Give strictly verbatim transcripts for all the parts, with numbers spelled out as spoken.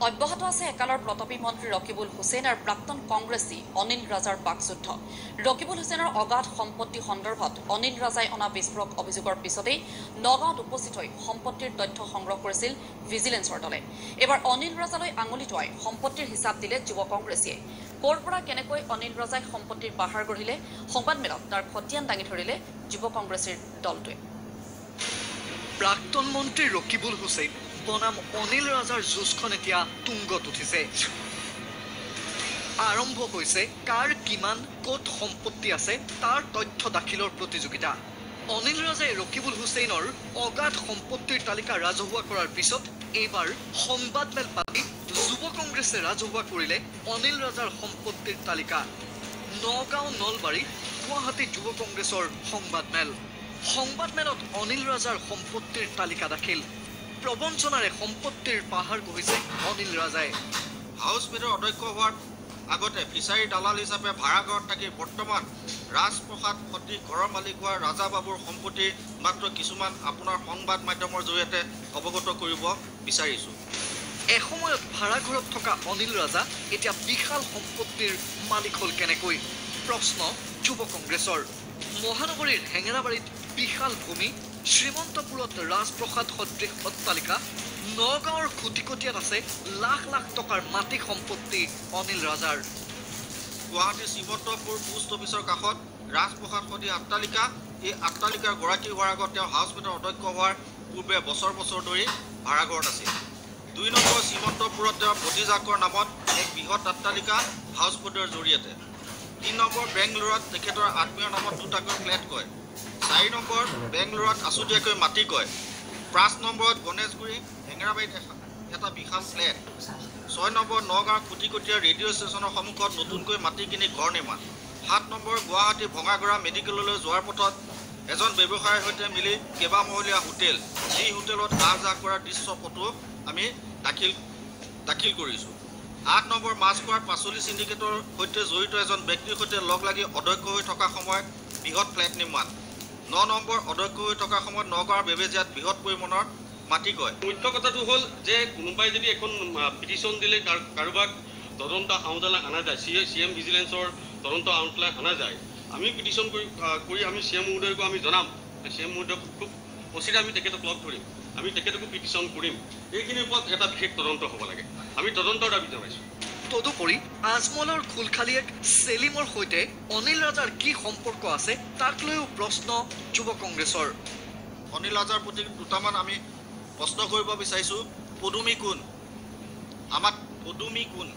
অব্যাহত আছে একালৰ প্ৰতাপী মন্ত্ৰী ৰকিবুল হুছেইন আৰু প্ৰাক্তন কংগ্ৰেছী অনিল ৰাজাৰ বাকযুদ্ধ। ৰকিবুল হুছেইনৰ অগাধ সম্পত্তি সন্দৰ্ভত অনিল ৰাজাই অনা বিস্ফোৰক অভিযোগৰ পিছতেই নগাঁৱত উপস্থিত হৈ সম্পত্তিৰ তথ্য সংগ্ৰহ কৰিছিল ভিজিলেন্সৰ দলে। এবাৰ অনিল ৰাজালৈ আঙুলি টোৱাই সম্পত্তিৰ হিচাপ দিলে যুৱ কংগ্ৰেছীয়ে। ক'ৰ পৰা কেনেকৈ অনিল ৰাজাই সম্পত্তিৰ পাহাৰ গঢ়িলে, সংবাদমেলত তাৰ খতিয়ান দাঙি ধৰিলে যুৱ কংগ্ৰেছীৰ দলটোৱে। প্ৰাক্তন মন্ত্ৰী ৰকিবুল হুছেইন বনাম অনিল ৰাজাৰ যুঁজখন এতিয়া তুংগত উঠিছে। আৰম্ভ হৈছে কাৰ কিমান ক'ত সম্পত্তি আছে তাৰ তথ্য দাখিলৰ প্ৰতিযোগিতা। অনিল ৰাজাই ৰকিবুল হুছেইনৰ অগাধ সম্পত্তিৰ তালিকা ৰাজহুৱা কৰাৰ পিছত এইবাৰ সংবাদমেল পাতি যুৱ কংগ্ৰেছে ৰাজহুৱা কৰিলে অনিল ৰাজাৰ সম্পত্তিৰ তালিকা। নগাঁও, নলবাৰী, গুৱাহাটী যুৱ কংগ্ৰেছৰ সংবাদমেল। সংবাদমেলত অনিল ৰাজাৰ সম্পত্তিৰ তালিকা দাখিল। প্ৰবঞ্চনাৰে সম্পত্তিৰ পাহাৰ গঢ়িছে অনিল ৰাজাই। হাউচমেটৰ অধ্যক্ষ হোৱাৰ আগতে ফিচাৰী দালাল হিচাপে ভাড়াঘৰত থাকি বৰ্তমান ৰাজপ্ৰসাদ সদৃশ ঘৰৰ মালিক হোৱা ৰাজাবাবুৰ সম্পত্তি মাত্ৰ কিছুমান আপোনাৰ সংবাদ মাধ্যমৰ জৰিয়তে অৱগত কৰিব বিচাৰিছোঁ। এসময়ত ভাড়াঘৰত থকা অনিল ৰাজা এতিয়া বিশাল সম্পত্তিৰ মালিক হ'ল কেনেকৈ? প্ৰশ্ন যুৱ কংগ্ৰেছৰ। মহানগৰীৰ হেঙেৰাবাৰীত বিশাল ভূমি, শ্ৰীমন্তপুৰত ৰাজপ্ৰসাদ সদৃশ অট্টালিকা, নগাঁৱৰ খুটিকটীয়াত আছে লাখ লাখ টকাৰ মাটি সম্পত্তি অনিল ৰাজাৰ। গুৱাহাটীৰ শ্ৰীমন্তপুৰ পোষ্ট অফিচৰ কাষত ৰাজপ্ৰসাদ সদৃশ অট্টালিকা। এই অট্টালিকাৰ গৰাকী হোৱাৰ আগত তেওঁ হাউচমেটৰ অধ্যক্ষ হোৱাৰ পূৰ্বে বছৰ বছৰ ধৰি ভাড়াঘৰত আছিল। দুই নম্বৰ শ্ৰীমন্তপুৰত তেওঁৰ ভতিজাকৰ নামত এক বৃহৎ অট্টালিকা হাউচবোটৰ জৰিয়তে। তিনি নম্বৰ বেংগলোৰত তেখেতৰ আত্মীয়ৰ নামত দুটাকৈ ফ্লেট কয়। চাৰি নম্বৰ বেংগলোৰত আছুতীয়াকৈ মাটি কয়। পাঁচ নম্বৰত গণেশগুৰি হেঙেৰাবাৰীত এটা বিশাল ফ্লেট। ছয় নম্বৰ নগাঁৱৰ খুটিকটীয়া ৰেডিঅ' ষ্টেচনৰ সন্মুখত নতুনকৈ মাটি কিনি ঘৰ নিৰ্মাণ। সাত নম্বৰ গুৱাহাটী ভঙাগড়া মেডিকেললৈ যোৱাৰ পথত এজন ব্যৱসায়ীৰ সৈতে মিলি কেইবামহলীয়া হোটেল, যি হোটেলত আহ যাহ কৰাৰ দৃশ্য ফটো আমি দাখিল দাখিল কৰিছোঁ। আঠ নম্বৰ মাছখোৱাৰ পাচলি চিণ্ডিকেটৰ সৈতে জড়িত এজন ব্যক্তিৰ সৈতে লগ লাগি অধ্যক্ষ হৈ থকা সময়ত বৃহৎ ফ্লেট নিৰ্মাণ। ন নম্বৰ অধ্যক্ষ হৈ থকা সময়ত নগাঁৱৰ বেবেজিয়াত বৃহৎ পৰিমাণৰ মাটি কয়। মুখ্য কথাটো হ'ল যে কোনোবাই যদি এখন পিটিশ্যন দিলে কাৰোবাক তদন্ত আউটালৈ অনা যায়, চি চি এম ভিজিলেন্সৰ তদন্ত আউটালৈ অনা যায়, আমি পিটিশ্যন কৰি কৰি আমি চি এম মহোদয়কো আমি জনাম। চি এম মহোদয়ক খুব অচিৰে আমি তেখেতক লগ ধৰিম, আমি তেখেতকো পিটিশ্যন কৰিম। এইখিনিৰ ওপৰত এটা বিশেষ তদন্ত হ'ব লাগে। আমি তদন্তৰ দাবী জনাইছোঁ। তদুপৰি আজমলৰ খুলখালীয়েক চেলিমৰ সৈতে অনিল ৰাজাৰ কি সম্পৰ্ক আছে তাক লৈও প্ৰশ্ন যুৱ কংগ্ৰেছৰ। অনিল ৰাজাৰ প্ৰতি দুটামান আমি প্ৰশ্ন কৰিব বিচাৰিছোঁ। পদুমী কোন? আমাক পদুমী কোন?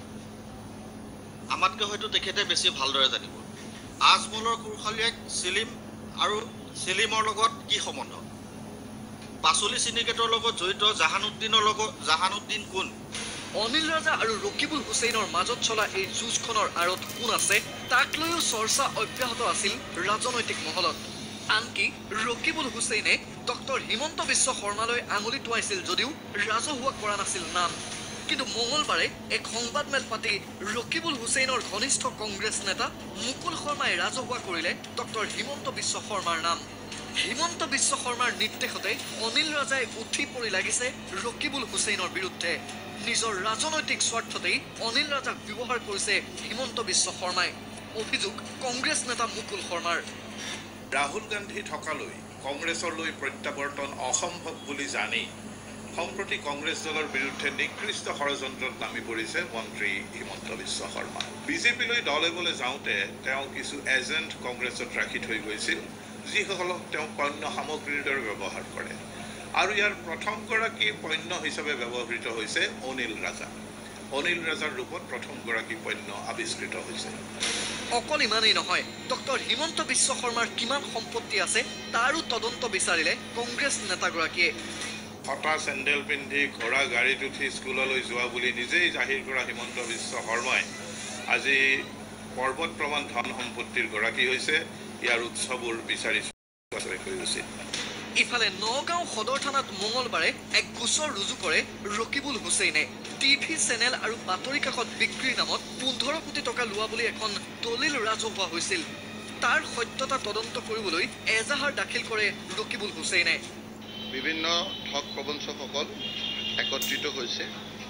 আমাতকৈ হয়তো তেখেতে বেছি ভালদৰে জানিব। আজমলৰ খুলখালীয়েক চেলিম আৰু চেলিমৰ লগত কি সম্বন্ধ? পাচলি চিণ্ডিকেটৰ লগত জড়িত জাহানুদ্দিনৰ লগত জাহানুদ্দিন কোন? অনিল ৰাজা আৰু ৰকিবুল হুছেইনৰ মাজত চলা এই যুঁজখনৰ আঁৰত কোন আছে তাক লৈও চৰ্চা অব্যাহত আছিল ৰাজনৈতিক মহলত। আনকি ৰকিবুল হুছেইনে ডক্টৰ হিমন্ত বিশ্ব শৰ্মালৈ আঙুলি টোৱাইছিল যদিও ৰাজহুৱা কৰা নাছিল নাম। কিন্তু মঙলবাৰে এক সংবাদমেল পাতি ৰকিবুল হুছেইনৰ ঘনিষ্ঠ কংগ্ৰেছ নেতা মুকুল শৰ্মাই ৰাজহুৱা কৰিলে ডক্টৰ হিমন্ত বিশ্ব শৰ্মাৰ নাম। হিমন্ত বিশ্ব শৰ্মাৰ নিৰ্দেশতে অনিল ৰাজাই উঠি পৰি লাগিছে ৰকিবুল হুছেইনৰ বিৰুদ্ধে। নিজৰ ৰাজনৈতিক স্বাৰ্থতেই অনিল ৰাজাক ব্যৱহাৰ কৰিছে হিমন্ত বিশ্ব শৰ্মাই। অভিযোগ কংগ্ৰেছ নেতা মুকুল শৰ্মাৰ। ৰাহুল গান্ধী থকালৈ কংগ্ৰেছলৈ প্ৰত্যাৱৰ্তন অসম্ভৱ বুলি জানি সম্প্ৰতি কংগ্ৰেছ দলৰ বিৰুদ্ধে নিকৃষ্ট ষড়যন্ত্ৰত নামি পৰিছে মন্ত্ৰী হিমন্ত বিশ্ব শৰ্মা। বিজেপিলৈ দল এবলৈ যাওঁতে তেওঁ কিছু এজেণ্ট কংগ্ৰেছত ৰাখি থৈ গৈছিল, যিসকলক তেওঁ পণ্য সামগ্ৰীৰ দৰে ব্যৱহাৰ কৰে। আৰু ইয়াৰ প্ৰথমগৰাকী পণ্য হিচাপে ব্যৱহৃত হৈছে অনিল ৰাজা। অনিল ৰাজাৰ ৰূপত প্ৰথমগৰাকী পণ্য আৱিষ্কৃত হৈছে। অকল ইমানেই নহয়, ডক্টৰ হিমন্ত বিশ্ব শৰ্মাৰ কিমান সম্পত্তি আছে তাৰো তদন্ত বিচাৰিলে কংগ্ৰেছ নেতাগৰাকীয়ে। ফটা চেণ্ডেল পিন্ধি ঘোঁৰা গাড়ীত উঠি স্কুললৈ যোৱা বুলি নিজেই জাহিৰ কৰা হিমন্ত বিশ্ব শৰ্মাই আজি পৰ্বত প্ৰমাণ ধন সম্পত্তিৰ গৰাকী হৈছে। ইয়াৰ উৎসবোৰ বিচাৰি হৈ উচিত। ইফালে নগাঁও সদৰ থানাত মঙলবাৰে এক গোচৰ ৰুজু কৰে ৰকিবুল হুছেইনে। টিভি চেনেল আৰু বাতৰি কাকত বিক্ৰীৰ নামত পোন্ধৰ কোটি টকা লোৱা বুলি এখন দলিল ৰাজহুৱা হৈছিল। তাৰ সত্যতা তদন্ত কৰিবলৈ এজাহাৰ দাখিল কৰে ৰকিবুল হুছেইনে। বিভিন্ন ঠগ প্ৰবঞ্চকসকল একত্ৰিত হৈছে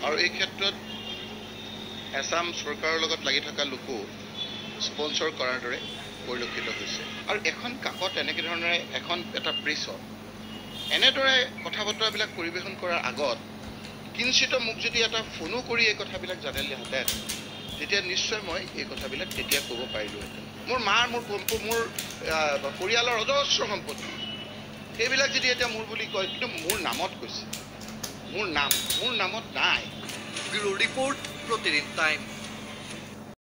আৰু এই ক্ষেত্ৰত আসাম চৰকাৰৰ লগত লাগি থকা লোকো স্পন্সৰ কৰাৰ দৰে পৰিলক্ষিত হৈছে আৰু এখন কাকত এনেকৈ ধৰণে এখন এটা প্ৰেছত এনেদৰে কথা বতৰাবিলাক পৰিৱেশন কৰাৰ আগত কিঞ্চিত মোক যদি এটা ফোনো কৰি এই কথাবিলাক জানিলেহেঁতেন তেতিয়া নিশ্চয় মই এই কথাবিলাক তেতিয়া ক'ব পাৰিলোহেঁতেন মোৰ মাৰ মোৰ মোৰ পৰিয়ালৰ অজস্ৰ সম্পত্তি এইবিলাক যদি এতিয়া মোৰ বুলি কয় কিন্তু মোৰ নামত কৈছে মোৰ নাম মোৰ নামত নাই ব্যুৰো ৰিপৰ্ট প্ৰতিদিন টাইম